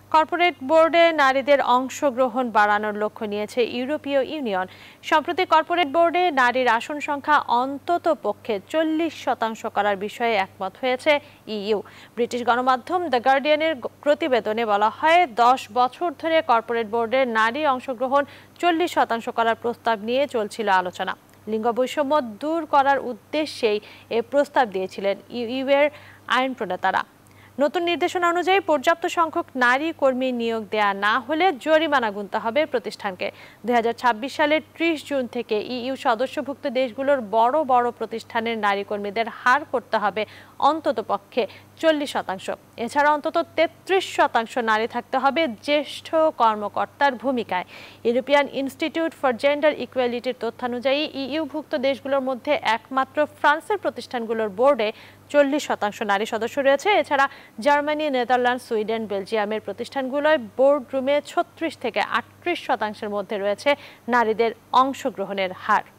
Corporate বোর্ডে নারীদের অংশগ্রহণ বাড়ানোর লক্ষ্য নিয়েছে ইউরোপীয় ইউনিয়ন। সম্প্রতি কর্পোরেট বোর্ডে নারীর আসন সংখ্যা অন্তত পক্ষে 40% করার বিষয়ে একমত হয়েছে ইইউ। ব্রিটিশ গণমাধ্যম দ্য গার্ডিয়ানের প্রতিবেদনে বলা হয়, 10 বছর ধরে কর্পোরেট বোর্ডে নারী অংশগ্রহণ 40% করার প্রস্তাব নিয়ে চলছিল আলোচনা। লিঙ্গ বৈষম্য দূর করার উদ্দেশ্যেই এ প্রস্তাব দিয়েছিলেন ইইউ এর আইন প্রণেতারা। নতুন নির্দেশনা অনুযায়ী পর্যাপ্ত সংখ্যক নারী কর্মী নিয়োগ দেয়া না হলে জরিমানা গুনতে হবে প্রতিষ্ঠানকে। 2026 সালের 30 জুন থেকে ইইউ সদস্যভুক্ত দেশগুলোর বড় বড় প্রতিষ্ঠানের নারী কর্মীদের হার করতে হবে অন্তত পক্ষে 40%। এছাড়া অন্তত 33% নারী থাকতে হবে জ্যেষ্ঠ কর্মকর্তার ভূমিকায়। ইউরোপিয়ান ইনস্টিটিউট ফর জেন্ডার ইকুয়ালিটির তথ্যানুযায়ী ইইউভুক্ত দেশগুলোর মধ্যে একমাত্র ফ্রান্সের প্রতিষ্ঠানগুলোর বোর্ডে 40% নারী সদস্য রয়েছে। এছাড়া জার্মানি, নেদারল্যান্ড, সুইডেন, বেলজিয়ামের প্রতিষ্ঠানগুলোয় বোর্ড রুমে 36 থেকে 38% মধ্যে রয়েছে নারীদের অংশগ্রহণের হার।